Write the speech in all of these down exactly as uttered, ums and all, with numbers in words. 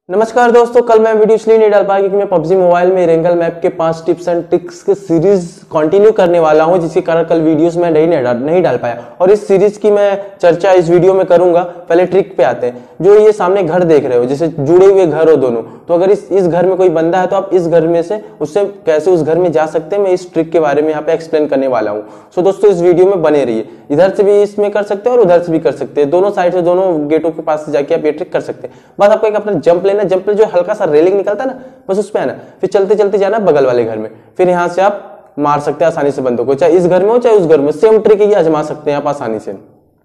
नमस्कार दोस्तों, कल मैं वीडियो इसलिए नहीं डाल पाया क्योंकि मैं पबजी मोबाइल में इरेंगल मैप के पांच टिप्स एंड ट्रिक्स के सीरीज कंटिन्यू करने वाला हूं, जिसके कारण कल वीडियोस में नहीं नहीं डाल, नहीं डाल पाया। और इस सीरीज की मैं चर्चा इस वीडियो में करूंगा। पहले ट्रिक पे आते हैं। जो ये सामने घर देख रहे हो, जैसे जुड़े हुए घर हो दोनों, तो अगर इस इस घर में कोई बंदा है तो आप इस घर में से उससे कैसे उस घर में जा सकते हैं, मैं इस ट्रिक के बारे में यहाँ पे एक्सप्लेन करने वाला हूँ। सो दोस्तों इस वीडियो में बने रहिए। इधर से भी इसमें कर सकते हैं और उधर से भी कर सकते हैं, दोनों साइड से दोनों गेटों के पास से जाके आप ये ट्रिक कर सकते हैं। बस आपको एक अपना जंप लेना, जंप पे जो हल्का सा रेलिंग निकलता है ना, बस उस पे आना, फिर चलते चलते जाना बगल वाले घर में, फिर यहाँ से आप मार सकते हैं आसानी से बंदों को, चाहे इस घर में हो चाहे उस घर में। सेम ट्रिक ये आजमा सकते हैं आप आसानी से।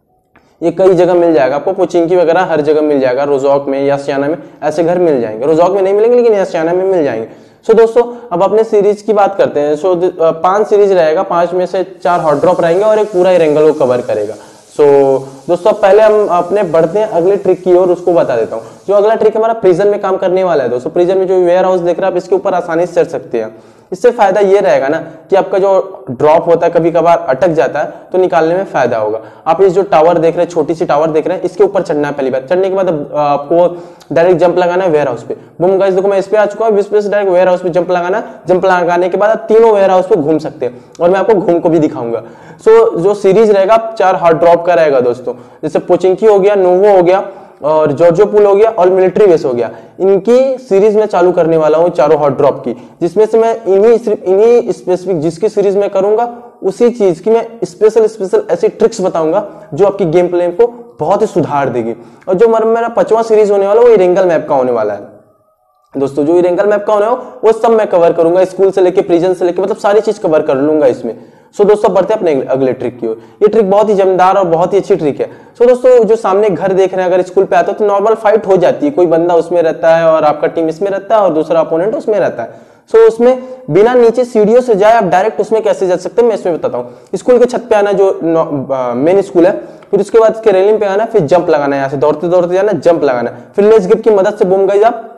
ये कई जगह मिल जाएगा आपको, पोचिंकी वगैरह हर जगह मिल जाएगा, रोजॉक में या सियाना में ऐसे घर मिल जाएंगे। रोजॉक में नहीं मिलेंगे लेकिन सियाना में मिल जाएंगे। सो दोस्तों अब अपने सीरीज की बात करते हैं। सो पांच सीरीज रहेगा, पांच में से चार हॉट ड्रॉप रहेंगे और एक पूरा इरेंगल को कवर करेगा। सो so, दोस्तों पहले हम अपने बढ़ते हैं अगले ट्रिक की ओर, उसको बता देता हूँ। जो अगला ट्रिक हमारा प्रिजन में काम करने वाला है दोस्तों। प्रिजन में जो वेयर हाउस देख रहे हैं आप, इसके ऊपर आसानी से चढ़ सकते हैं। इससे फायदा ये रहेगा ना कि आपका जो ड्रॉप होता है कभी कभार अटक जाता है तो निकालने में फायदा होगा। आप इस जो टावर देख रहे हैं, छोटी सी टावर देख रहे हैं, इसके ऊपर चढ़ना है पहली बार। चढ़ने के बाद आपको डायरेक्ट जंप लगाना है वेयर हाउस पे। बूम गाइस देखो मैं इस पे आ चुका हूँ, इस पे से डायरेक्ट वेयर हाउस पे जंप लगाना है। जंप लगाने के बाद आप तीनों वेयर हाउस पे घूम सकते हैं और मैं आपको घूम को भी दिखाऊंगा। सो so, जो सीरीज रहेगा चार हॉट ड्रॉप का रहेगा दोस्तों। जैसे पोचिंकी हो गया, नोवो हो गया और जॉर्जो पूल हो गया और मिलिट्री बेस हो गया। इनकी सीरीज में चालू करने वाला हूं चारों हॉट ड्रॉप की, जिसमें से मैं इन्हीं सिर्फ इन्हीं स्पेसिफिक जिसकी सीरीज में करूंगा उसी चीज की मैं स्पेशल स्पेशल ऐसी ट्रिक्स बताऊंगा जो आपकी गेम प्ले को बहुत ही सुधार देगी। और जो मेरा पांचवा सीरीज होने वाला है वो इरेंगल मैप का होने वाला है दोस्तों। जो इरेंगल मैप का होने वाला वो सब मैं कवर करूंगा, स्कूल से लेके प्रिजन से लेके मतलब सारी चीज कवर कर लूंगा इसमें। सो दोस्तों बढ़ते हैं अपने अगले ट्रिक की ओर। ये ट्रिक बहुत ही जमदार और बहुत ही अच्छी ट्रिक है। सो दोस्तों जो सामने घर देख रहे हैं, अगर स्कूल पे आते हो तो नॉर्मल फाइट हो जाती है। कोई बंदा उसमें रहता है और आपका टीम इसमें रहता है और दूसरा अपोनेंट उसमें रहता है। सो so, उसमें बिना नीचे सीढ़ियों से जाए आप डायरेक्ट उसमें कैसे जा सकते हैं मैं इसमें बताता हूँ। स्कूल के छत पे आना, जो मेन स्कूल है, फिर उसके बाद इसके रेलिंग पे आना, फिर जंप लगाना है, यहाँ से दौड़ते दौड़ते जाना, जंप लगाना, फिर लेज ग्रिप की मदद से बूम गाइस आप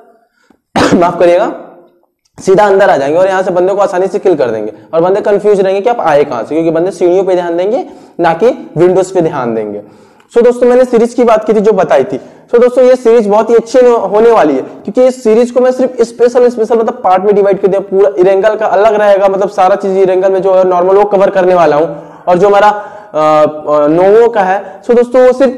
माफ करिएगा सीधा अंदर आ जाएंगे और यहाँ से बंदे को आसानी से किल कर देंगे। और बंदे कंफ्यूज रहेंगे कि आप आए कहां से, क्योंकि बंदे सीढ़ियों पे ध्यान देंगे ना कि विंडोज पे ध्यान देंगे। सो दोस्तों मैंने सीरीज की बात की थी जो बताई थी। सो दोस्तों ये सीरीज बहुत ही अच्छी होने वाली है, क्योंकि इस सीरीज को मैं सिर्फ स्पेशल स्पेशल मतलब पार्ट में डिवाइड कर दिया। पूरा इरेंगल का अलग रहेगा, मतलब सारा चीज इरेंगल में जो है नॉर्मल वो कवर करने वाला हूँ। और जो हमारा नोवो का है, सो दोस्तों वो सिर्फ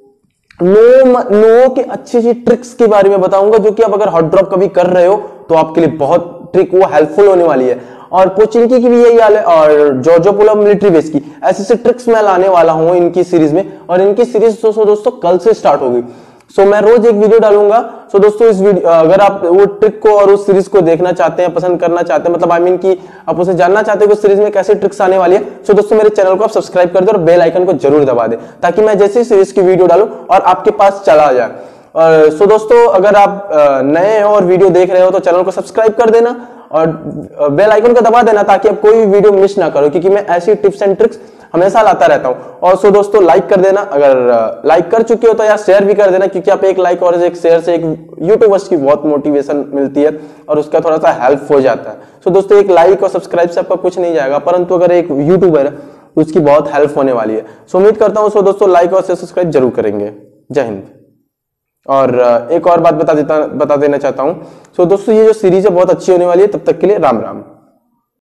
नो नो के अच्छी अच्छी ट्रिक्स के बारे में बताऊंगा, जो कि आप अगर हॉट ड्रॉप कभी कर रहे हो तो आपके लिए बहुत ट्रिक वो हेल्पफुल होने वाली है। और पोचिंकी की भी यही हाल है, और जॉर्जो पूल मिलिट्री बेस की ऐसी ऐसी ट्रिक्स मैं लाने वाला हूं इनकी सीरीज में। और इनकी सीरीज दोस्तों दोस्तों कल से स्टार्ट होगी। सो मैं रोज एक वीडियो डालूंगा। सो दोस्तों इस वीडियो अगर आप वो ट्रिक को और उस सीरीज को देखना चाहते हैं, पसंद करना चाहते हैं, मतलब आई मीन की आप उसे जानना चाहते हो कि उस सीरीज में कैसे ट्रिक्स आने वाली है, सो दोस्तों मेरे चैनल को आप सब्सक्राइब कर दो और बेल आइकन को जरूर दबा दे, ताकि मैं जैसे सीरीज की वीडियो डालूं और आपके पास चला जाए। और सो दोस्तों अगर आप नए हो और वीडियो देख रहे हो तो चैनल को सब्सक्राइब कर देना और बेल आइकन को दबा देना, ताकि आप कोई भी वीडियो मिस ना करो, क्योंकि मैं ऐसी टिप्स एंड ट्रिक्स हमेशा लाता रहता हूं। और सो दोस्तों लाइक कर देना, अगर लाइक कर चुके हो तो यार शेयर भी कर देना, क्योंकि आप एक लाइक और एक शेयर से एक यूट्यूबर्स की बहुत मोटिवेशन मिलती है और उसका थोड़ा सा हेल्प हो जाता है। सो दोस्तों एक लाइक और सब्सक्राइब से आपका कुछ नहीं जाएगा, परंतु अगर एक यूट्यूबर है उसकी बहुत हेल्प होने वाली है। सो उम्मीद करता हूं सो दोस्तों लाइक और सब्सक्राइब जरूर करेंगे। जय हिंद। और एक और बात बता देता बता देना चाहता हूं। सो दोस्तों ये जो सीरीज है बहुत अच्छी होने वाली है। तब तक के लिए राम राम।